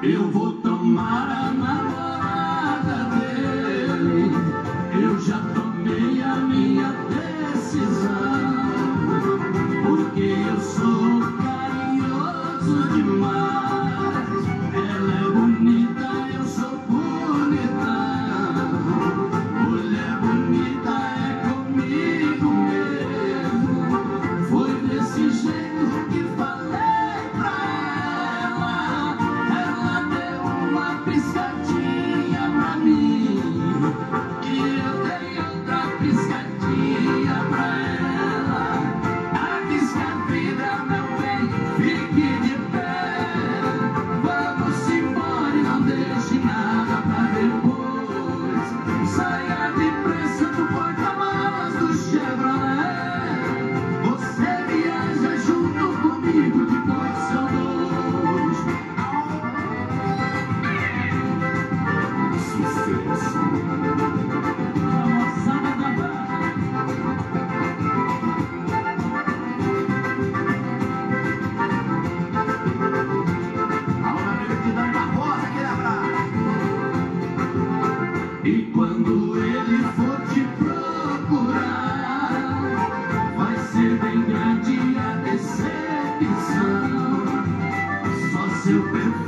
Eu vou tomar a namorada dele. Eu já tomei a minha decisão, porque eu sou carinhoso demais. Ela é bonita, eu sou bonita. Mulher bonita é comigo mesmo. Foi desse jeito que falei pra ela. Ela deu uma piscadinha pra mim e eu dei outra piscadinha pra ela. Arrisca a vida, meu bem, fique de pé. Vamos embora e não deixe nada pra depois. Saia depressa do porta-malas do Chevrolet. Você viaja junto comigo, depois são dois. Sucesso. A moçada da barra. Alô, meu amigo Dani Barbosa, aquele abraço. E quando ele for te procurar, vai ser bem grande a decepção. Só seu perfume